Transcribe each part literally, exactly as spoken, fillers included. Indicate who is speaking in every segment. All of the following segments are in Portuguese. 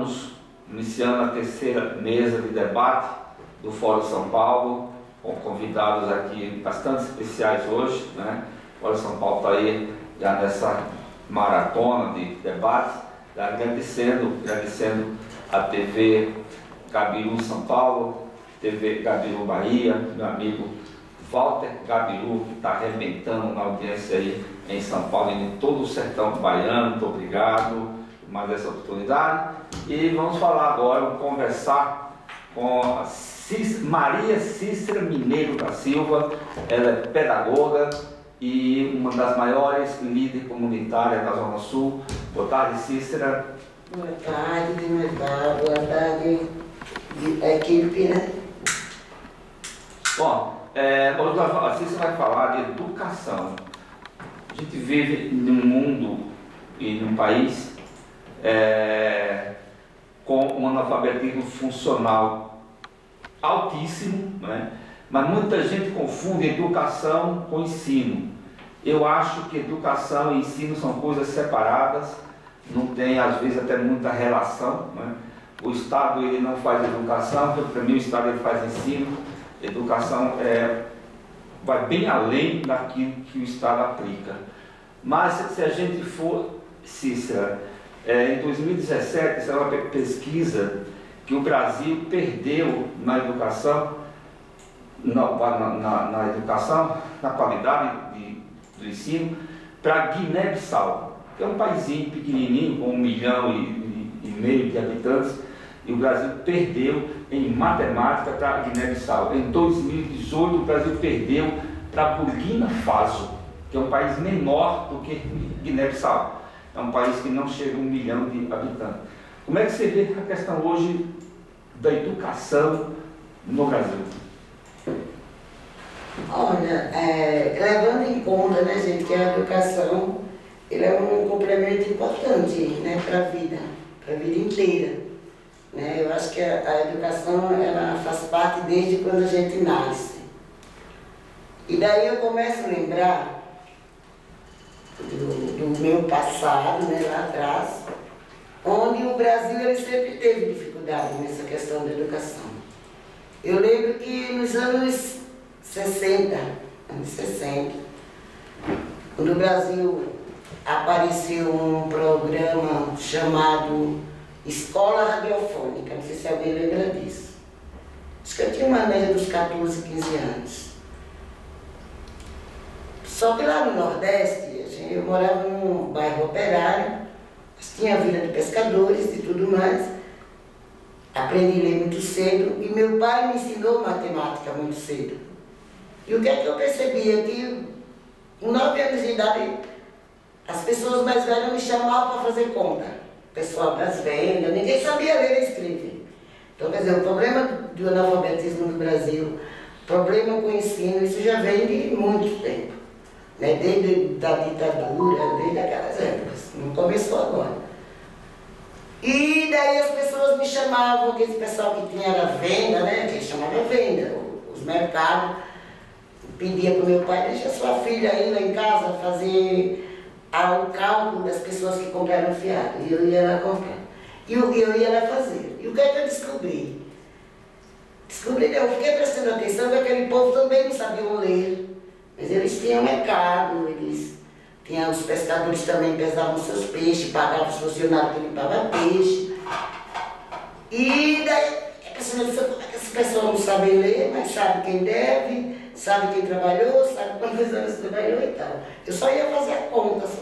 Speaker 1: Estamos iniciando a terceira mesa de debate do Fórum São Paulo, com convidados aqui bastante especiais hoje, né? O Fórum São Paulo está aí já nessa maratona de debates, agradecendo, agradecendo a T V Gabiru São Paulo, T V Gabiru Bahia, meu amigo Walter Gabiru, que está arrebentando na audiência aí em São Paulo e em todo o sertão baiano. Muito obrigado por mais essa oportunidade. E vamos falar agora, vamos conversar com a Cis, Maria Cícera Mineiro da Silva. Ela é pedagoga e uma das maiores líderes comunitárias da Zona Sul. Boa tarde, Cícera.
Speaker 2: Boa tarde, boa tarde, boa tarde, equipe, né?
Speaker 1: Bom, é, hoje a Cícera vai falar de educação. A gente vive num mundo e num país é, com um analfabetismo funcional altíssimo, né? Mas muita gente confunde educação com ensino. Eu acho que educação e ensino são coisas separadas, não tem às vezes até muita relação, né? O Estado ele não faz educação, para mim o Estado ele faz ensino. Educação é, vai bem além daquilo que o Estado aplica. Mas se a gente for, Cícera, é, em dois mil e dezessete, essa é uma pesquisa que o Brasil perdeu na educação, na, na, na educação, na qualidade de, do ensino, para Guiné-Bissau, que é um paísinho pequenininho, com um milhão e, e, e meio de habitantes, e o Brasil perdeu em matemática para Guiné-Bissau. Em dois mil e dezoito, o Brasil perdeu para Burkina Faso, que é um país menor do que Guiné-Bissau. É um país que não chega a um milhão de habitantes. Como é que você vê a questão hoje da educação no Brasil?
Speaker 2: Olha, é, levando em conta, né, gente, que a educação ele é um complemento importante, né, para a vida, para a vida inteira. Né? Eu acho que a, a educação ela faz parte desde quando a gente nasce. E daí eu começo a lembrar do, do meu passado, né, lá atrás, onde o Brasil ele sempre teve dificuldade nessa questão da educação. Eu lembro que nos anos sessenta, anos sessenta, quando o Brasil apareceu um programa chamado Escola Radiofônica, não sei se alguém lembra disso. Acho que eu tinha uma média dos quatorze, quinze anos. Só que lá no Nordeste, eu morava num bairro operário, tinha vila de pescadores e tudo mais. Aprendi a ler muito cedo e meu pai me ensinou matemática muito cedo. E o que é que eu percebia? Que com nove anos de idade, as pessoas mais velhas me chamavam para fazer conta. O pessoal das vendas, ninguém sabia ler e escrever. Então, quer dizer, o problema do analfabetismo no Brasil, problema com o ensino, isso já vem de muito tempo. Né? Desde a ditadura, desde aquelas épocas. Não começou agora. E daí as pessoas me chamavam, aquele pessoal que tinha a venda, né? Que chamava venda, os mercados, pedia para o meu pai, deixa sua filha ir lá em casa fazer o cálculo das pessoas que compraram fiado. E eu ia lá comprar. E eu, eu ia lá fazer. E o que é que eu descobri? Descobri, eu fiquei prestando atenção que aquele povo também não sabiam ler. Mas eles tinham mercado, eles tinham, os pescadores também pesavam seus peixes, pagavam os funcionários que limpavam peixe. E daí, a pessoa disse, como é que essas pessoas não sabem ler, mas sabem quem deve, sabe quem trabalhou, sabe quantas horas trabalhou e tal. Eu só ia fazer a conta só.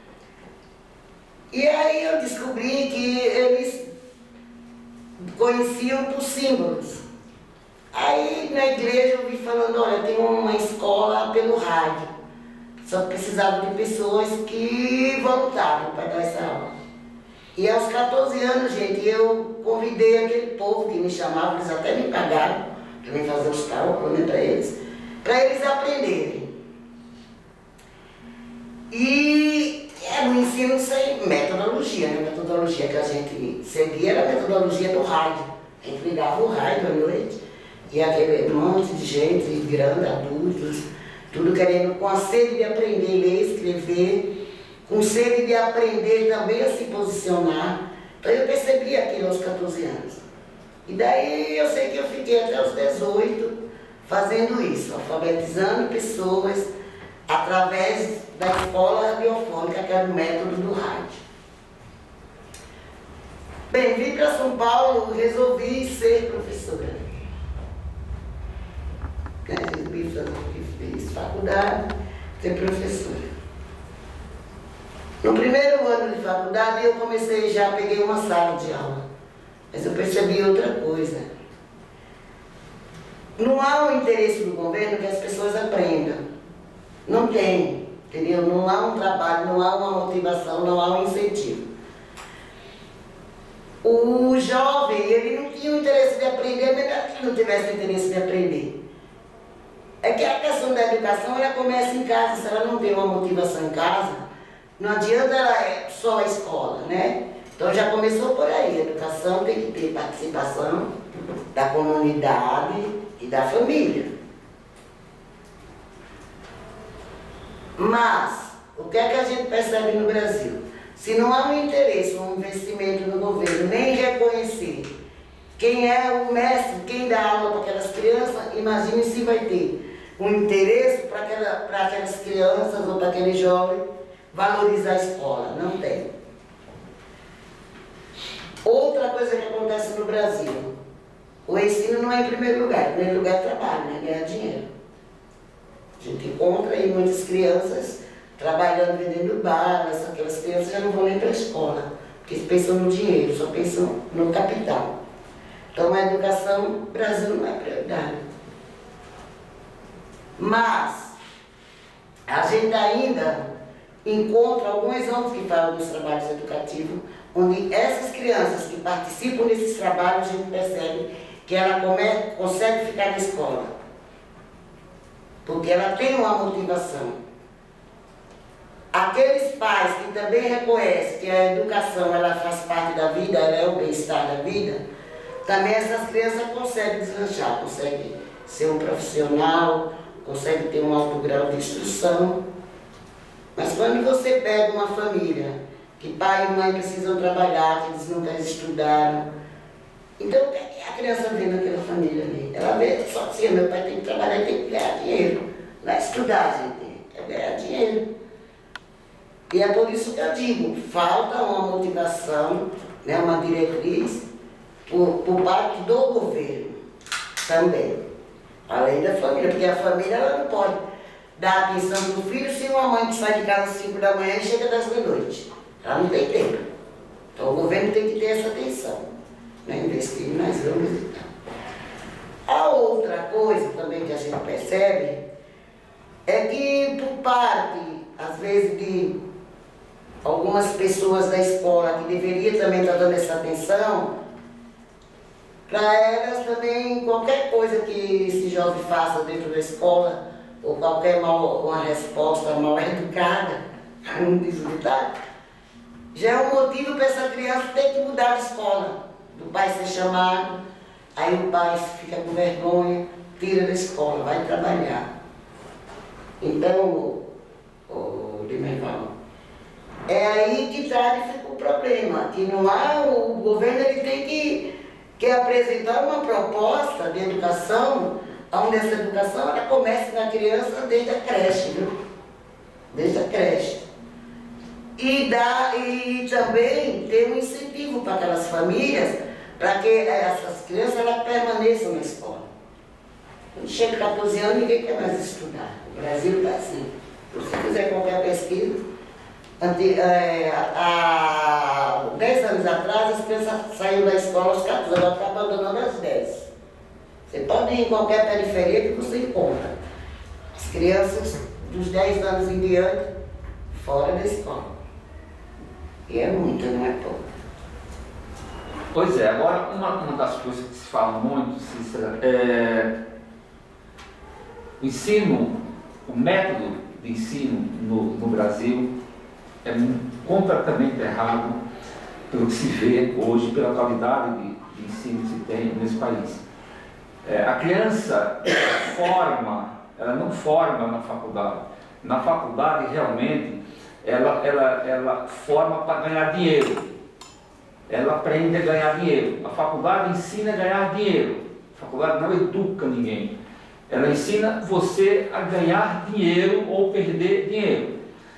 Speaker 2: E aí eu descobri que eles conheciam por símbolos. Aí na igreja eu vi falando, olha, tem uma escola pelo rádio. Só precisava de pessoas que voltaram para dar essa aula. E aos quatorze anos, gente, eu convidei aquele povo que me chamava, eles até me pagaram para mim fazer os cálculos, né, para eles. Para eles aprenderem. E era um ensino sem metodologia, né? A metodologia que a gente seguia era a metodologia do rádio. A gente ligava o rádio à noite, e aquele monte de gente, grande, adultos, tudo querendo, com a sede de aprender a ler, escrever, com sede de aprender também a se posicionar, Então eu percebi aquilo aos quatorze anos. E daí eu sei que eu fiquei até os dezoito fazendo isso, alfabetizando pessoas através da escola radiofônica, que era o método do rádio. Bem, vim para São Paulo, resolvi ser professora. Resolvi fazer, fiz faculdade, ser professora. No primeiro ano de faculdade eu comecei, já peguei uma sala de aula, mas eu percebi outra coisa. Não há um interesse do governo que as pessoas aprendam. Não tem, entendeu? Não há um trabalho, não há uma motivação, não há um incentivo. O jovem, ele não tinha o interesse de aprender, melhor que não tivesse o interesse de aprender. É que a questão da educação, ela começa em casa. Se ela não tem uma motivação em casa, não adianta ela é só a escola, né? Então já começou por aí. A educação tem que ter participação da comunidade e da família. Mas, o que é que a gente percebe no Brasil? Se não há um interesse, um investimento no governo, nem reconhecer quem é o mestre, quem dá aula para aquelas crianças, imagine se vai ter um interesse para aquela, para aquelas crianças ou para aquele jovem valorizar a escola. Não tem. Outra coisa que acontece no Brasil, o ensino não é em primeiro lugar. Em primeiro lugar é trabalho, né? Ganhar dinheiro. A gente encontra aí muitas crianças trabalhando, vendendo balas. Aquelas crianças já não vão nem para a escola, porque pensam no dinheiro, só pensam no capital. Então a educação no Brasil não é prioridade. Mas a gente ainda encontra alguns homens que fazem alguns trabalhos educativos, onde essas crianças que participam desses trabalhos, a gente percebe que ela come, consegue ficar na escola, porque ela tem uma motivação. Aqueles pais que também reconhecem que a educação ela faz parte da vida, ela é o bem-estar da vida, também essas crianças conseguem deslanchar, conseguem ser um profissional, conseguem ter um alto grau de instrução. Mas quando você pega uma família, que pai e mãe precisam trabalhar, que eles nunca estudaram, então o que a criança vê naquela família ali? Ela vê só assim, meu pai tem que trabalhar e tem que ganhar dinheiro. Não é estudar, gente, é ganhar dinheiro. E é por isso que eu digo, falta uma motivação, né, uma diretriz por, por parte do governo também, além da família, porque a família ela não pode dar atenção para o filho se uma mãe que sai de casa às cinco da manhã e chega às dez da noite. Ela não tem tempo. Então o governo tem que ter essa atenção, né, investir nas alunos e tal. A outra coisa também que a gente percebe é que por parte, às vezes, de algumas pessoas da escola que deveriam também estar dando essa atenção, para elas também, qualquer coisa que esse jovem faça dentro da escola, ou qualquer mal, uma resposta mal educada, como diz o ditado, já é um motivo para essa criança ter que mudar de escola, do pai ser chamado, aí o pai fica com vergonha, tira da escola, vai trabalhar. Então, o Limerval, é aí que está o problema, que não há, o governo ele tem que, que apresentar uma proposta de educação, onde essa educação ela começa na criança desde a creche, viu? Desde a creche. E, dá, e também ter um incentivo para aquelas famílias, para que essas crianças elas permaneçam na escola. Quando chega a quatorze anos, ninguém quer mais estudar. O Brasil está assim. Se você fizer qualquer pesquisa, há dez anos atrás, as crianças saíram da escola aos quatorze, agora estão abandonando às dez. Você pode ir em qualquer periferia que você encontra as crianças dos dez anos em diante fora da escola. E é muito, não é pouco.
Speaker 1: Pois é, agora uma, uma das coisas que se fala muito, Cícera, é o ensino, o método de ensino no, no Brasil é completamente errado pelo que se vê hoje, pela qualidade de, de ensino que se tem nesse país. É, a criança forma, ela não forma na faculdade. Na faculdade, realmente, ela, ela, ela forma para ganhar dinheiro. ela aprende a ganhar dinheiro. A faculdade ensina a ganhar dinheiro. A faculdade não educa ninguém. Ela ensina você a ganhar dinheiro ou perder dinheiro.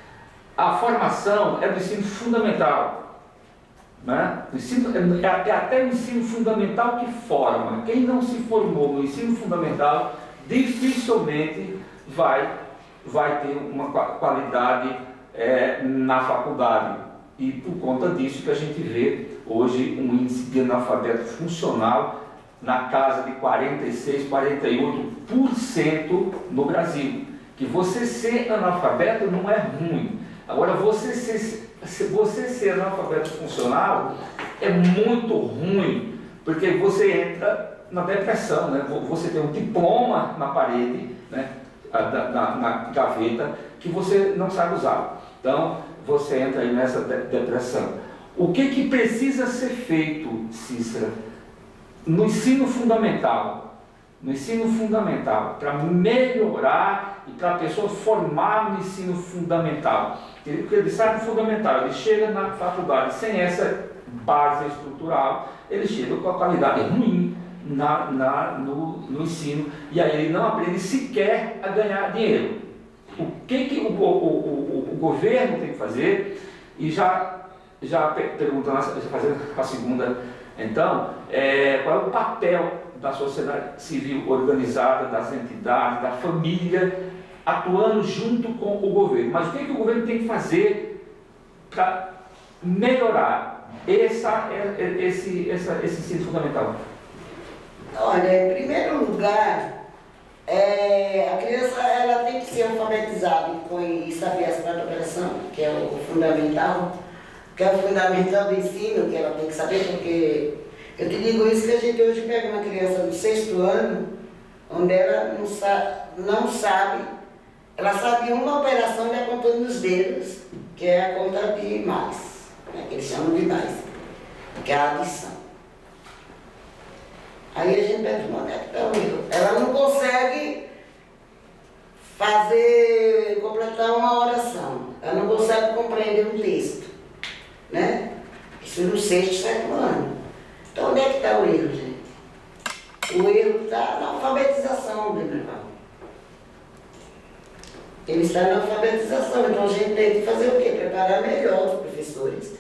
Speaker 1: A formação é do ensino fundamental, né? O ensino, é até o ensino fundamental que forma. Quem não se formou no ensino fundamental dificilmente vai, vai ter uma qualidade é, na faculdade. E por conta disso que a gente vê hoje um índice de analfabeto funcional na casa de quarenta e seis, quarenta e oito por cento no Brasil. Que você ser analfabeto não é ruim. Agora, você ser, você ser analfabeto funcional é muito ruim, porque você entra na depressão, né? Você tem um diploma na parede, né? na, na, na gaveta, que você não sabe usar. Então, você entra aí nessa de depressão. O que, que precisa ser feito, Cícera, no ensino fundamental? No ensino fundamental, para melhorar e para a pessoa formar no ensino fundamental. Porque ele sai do fundamental, ele chega na faculdade sem essa base estrutural, ele chega com a qualidade ruim na, na, no, no ensino, e aí ele não aprende sequer a ganhar dinheiro. O que, que o, o, o, o governo tem que fazer? E já, já perguntando, já fazendo a segunda, então, é, qual é o papel da sociedade civil organizada, das entidades, da família, atuando junto com o governo? Mas o que, que o governo tem que fazer para melhorar essa, esse, essa, esse ensino fundamental?
Speaker 2: Olha, em primeiro lugar, é, a criança ela tem que ser alfabetizada e saber as quatro operações, que é o fundamental, que é o fundamental do ensino, que ela tem que saber, porque eu te digo isso que a gente hoje pega uma criança do sexto ano, onde ela não sabe, não sabe, ela sabe uma operação já contando nos dedos, que é a conta de mais, né, que eles chamam de mais, que é a adição. Aí a gente pergunta, onde é que está o erro? Ela não consegue fazer, completar uma oração, ela não consegue compreender um texto, né? Isso no sexto, sétimo ano. Então onde é que está o erro, gente? O erro está na alfabetização do Beneval. Ele está na alfabetização, então a gente tem que fazer o quê? Preparar melhor os professores.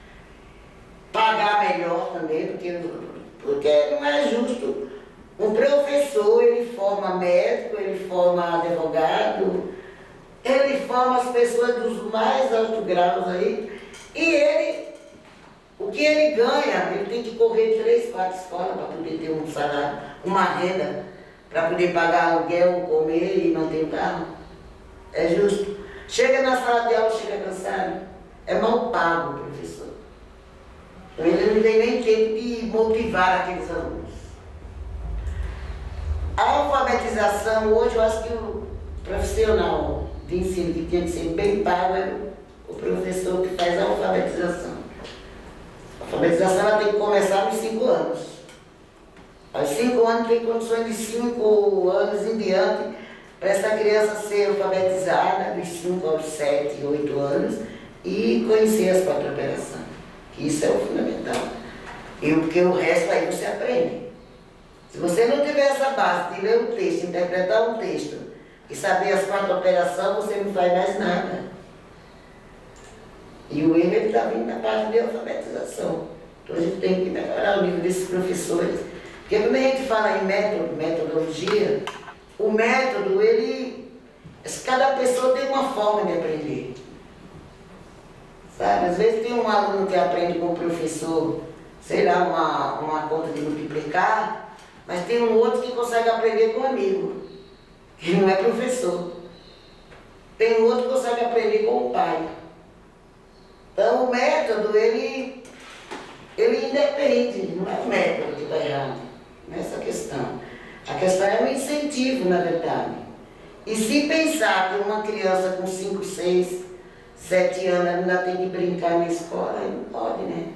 Speaker 2: Pagar melhor também, porque, porque não é justo. Um professor, ele forma médico, ele forma advogado, ele forma as pessoas dos mais altos graus aí, e ele, o que ele ganha, ele tem que correr três, quatro escolas para poder ter um salário, uma renda, para poder pagar aluguel, comer e manter o carro. É justo. Chega na sala de aula, chega cansado, é mal pago o professor. Então ele não tem nem tempo de motivar aqueles alunos. A alfabetização hoje, eu acho que o profissional de ensino que tinha que ser bem pago é o professor que faz a alfabetização. A alfabetização ela tem que começar nos cinco anos. Aos cinco anos tem condições de cinco anos em diante para essa criança ser alfabetizada, dos cinco aos sete, oito anos, e conhecer as quatro operações. Isso é o fundamental. E o que o resto aí você aprende. Se você não tiver essa base de ler um texto, interpretar um texto e saber as quatro operações, você não faz mais nada. E o erro está vindo da parte de alfabetização. Então a gente tem que melhorar o nível desses professores. Porque quando a gente fala em método, metodologia, o método, ele... cada pessoa tem uma forma de aprender. Sabe? Às vezes tem um aluno que aprende com o professor, sei lá, uma, uma conta de multiplicar, mas tem um outro que consegue aprender com um amigo, que não é professor. Tem um outro que consegue aprender com o pai. Então o método, ele, ele independe, não é o método que está errado, não é essa questão. A questão é o incentivo, na verdade. E se pensar que uma criança com cinco, seis, sete anos ainda tem que brincar na escola, aí não pode, né?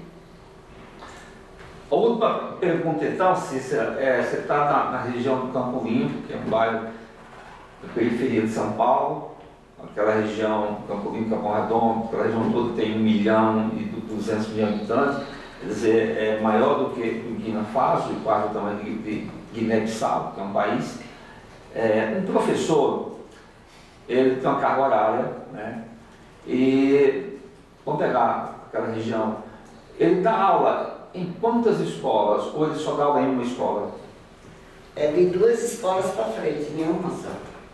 Speaker 1: A última pergunta então, Cícera, é, você está na, na região do Campo Limpo, que é um bairro da periferia de São Paulo, aquela região, Campo Limpo, Capão Redondo, aquela região toda tem um milhão e duzentos mil habitantes. quer dizer, é maior do que Burkina Faso, e quase o tamanho de, de Guiné-Bissau, que é um país. É, um professor, ele tem uma carga horária, né? E vamos pegar aquela região, ele dá aula em quantas escolas, ou ele só dá aula em uma escola?
Speaker 2: É de duas escolas para frente, nenhuma só.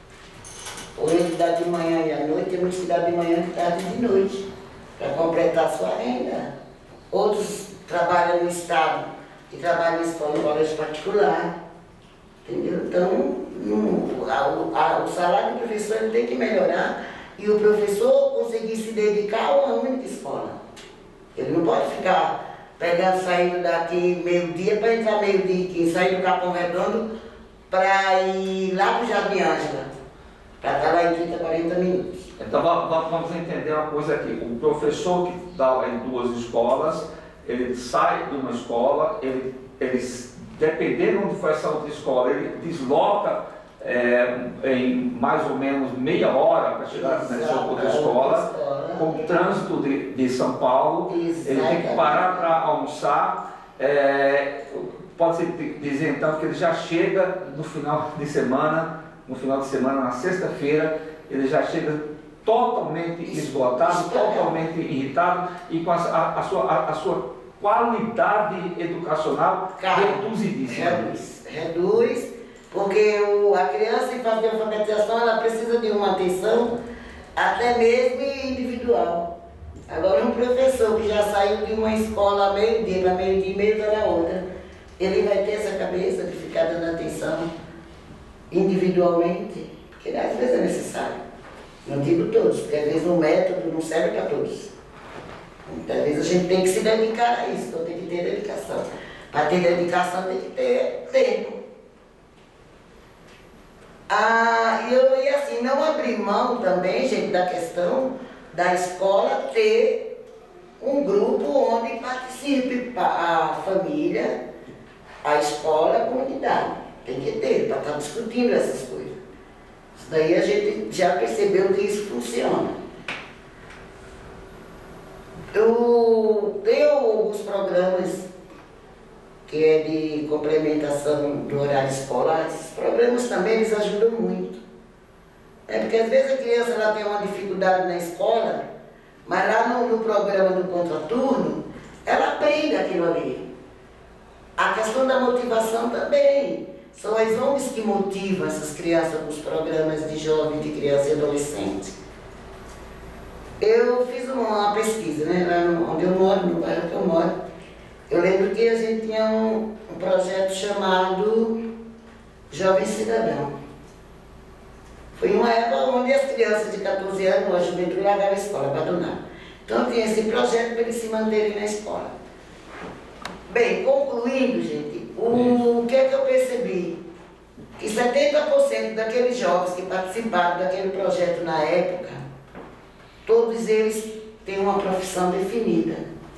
Speaker 2: Ou ele dá de manhã e à noite, tem muitos que dá de manhã, de tarde e de noite, para completar a sua renda. Outros trabalham no estado, que trabalham em escola, em colégio particular. Entendeu? Então, no, a, a, o salário do professor ele tem que melhorar e o professor conseguir se dedicar a uma única escola. Ele não pode ficar pegando, saindo daqui meio-dia para entrar meio-dia aqui, sair do Capão Redondo para ir lá para o Jardim Ângela, para estar lá em trinta, quarenta minutos.
Speaker 1: Então vamos entender uma coisa aqui. O professor que dá aula em duas escolas, ele sai de uma escola, ele, ele dependendo de onde foi essa outra escola, ele desloca é, em mais ou menos meia hora para chegar Exato, nessa outra escola, escola. Com o trânsito de, de São Paulo. Exatamente. Ele tem que parar para almoçar. É, pode-se dizer então que ele já chega no final de semana, no final de semana, na sexta-feira, ele já chega totalmente esgotado, totalmente irritado e com a, a, a, sua, a, a sua qualidade educacional reduzidíssima.
Speaker 2: Reduz, reduz, porque o, a criança em fase de alfabetização ela precisa de uma atenção até mesmo individual. Agora um professor que já saiu de uma escola meio-dia para meio-dia e meio para outra, ele vai ter essa cabeça de ficar dando atenção individualmente, porque às vezes é necessário. Não digo todos, porque às vezes o método não serve para todos. Muitas vezes a gente tem que se dedicar a isso, então tem que ter dedicação. Para ter dedicação tem que ter tempo. Ah, e eu ia assim, não abrir mão também, gente, da questão da escola ter um grupo onde participe a família, a escola, a comunidade. Tem que ter, para estar discutindo essas coisas. Isso daí a gente já percebeu que isso funciona. Eu tenho alguns programas que é de complementação do horário escolar. Esses programas também eles ajudam muito. É porque às vezes a criança ela tem uma dificuldade na escola, mas lá no, no programa do contraturno, ela aprende aquilo ali. A questão da motivação também. São as O N Gs que motivam essas crianças nos programas de jovem, de criança e adolescente. Eu fiz uma pesquisa, né, lá no, onde eu moro, no bairro que eu moro. Eu lembro que a gente tinha um, um projeto chamado Jovem Cidadão. Foi uma época onde as crianças de quatorze anos, a juventude, largaram a escola, abandonaram. Então tinha esse projeto para eles se manterem na escola. Bem, concluindo, gente, o, o que é que eu percebi? Que setenta por cento daqueles jovens que participaram daquele projeto na época, todos eles têm uma profissão definida.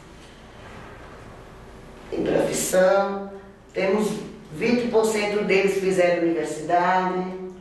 Speaker 2: Tem profissão, temos vinte por cento deles fizeram universidade,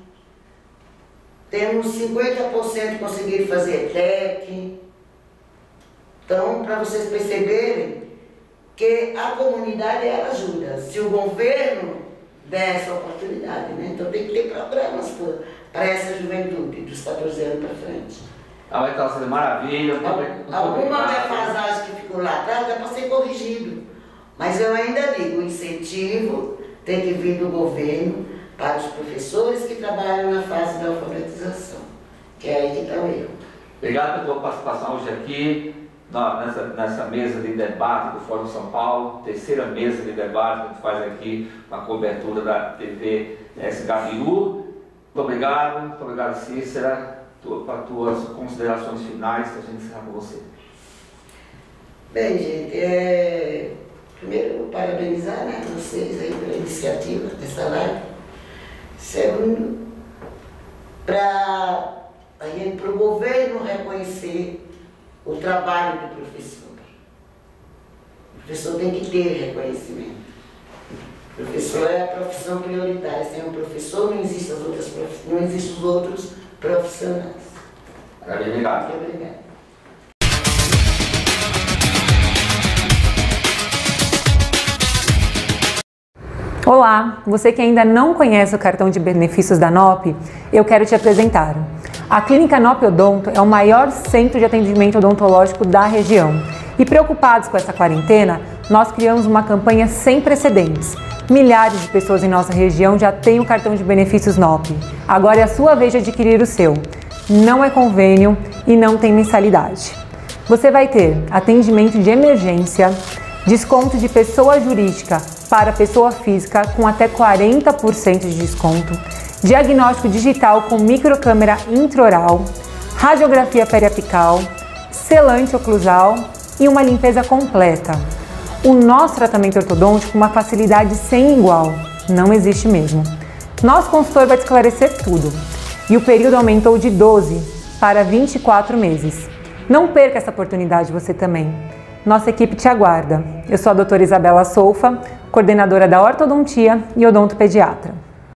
Speaker 2: temos cinquenta por cento conseguiram fazer T E C. Então, para vocês perceberem que a comunidade ela ajuda, se o governo der essa oportunidade, né? Então tem que ter programas para essa juventude, dos quatorze anos para frente.
Speaker 1: Ah, vai estar sendo maravilha.
Speaker 2: Alguma defasagem que ficou lá atrás dá para ser corrigido. Mas eu ainda digo, o incentivo tem que vir do governo para os professores que trabalham na fase da alfabetização, que é aí que está o erro.
Speaker 1: Obrigado pela tua participação hoje aqui, nessa, nessa mesa de debate do Fórum São Paulo, terceira mesa de debate que a gente faz aqui com a cobertura da T V S Gabiru. Muito obrigado, muito obrigado, Cícera, para as tuas considerações finais, que a gente encerra com você.
Speaker 2: Bem, gente, é... primeiro, parabenizar, né, vocês aí pela iniciativa dessa live. Segundo, para o governo reconhecer o trabalho do professor. O professor tem que ter reconhecimento. O professor é a profissão prioritária. Sem um professor não existem as outras prof... não existem os outros profissionais.
Speaker 1: Obrigado.
Speaker 2: Muito obrigado.
Speaker 3: Olá, você que ainda não conhece o cartão de benefícios da N O P, eu quero te apresentar. A Clínica N O P Odonto é o maior centro de atendimento odontológico da região. E preocupados com essa quarentena, nós criamos uma campanha sem precedentes. Milhares de pessoas em nossa região já têm o cartão de benefícios N O P. Agora é a sua vez de adquirir o seu. Não é convênio e não tem mensalidade. Você vai ter atendimento de emergência, desconto de pessoa jurídica para pessoa física com até quarenta por cento de desconto, diagnóstico digital com microcâmera intraoral, radiografia periapical, selante oclusal e uma limpeza completa. O nosso tratamento ortodôntico com uma facilidade sem igual, não existe mesmo. Nosso consultor vai te esclarecer tudo. E o período aumentou de doze para vinte e quatro meses. Não perca essa oportunidade você também. Nossa equipe te aguarda. Eu sou a doutora Isabela Soufa, coordenadora da ortodontia e odontopediatra.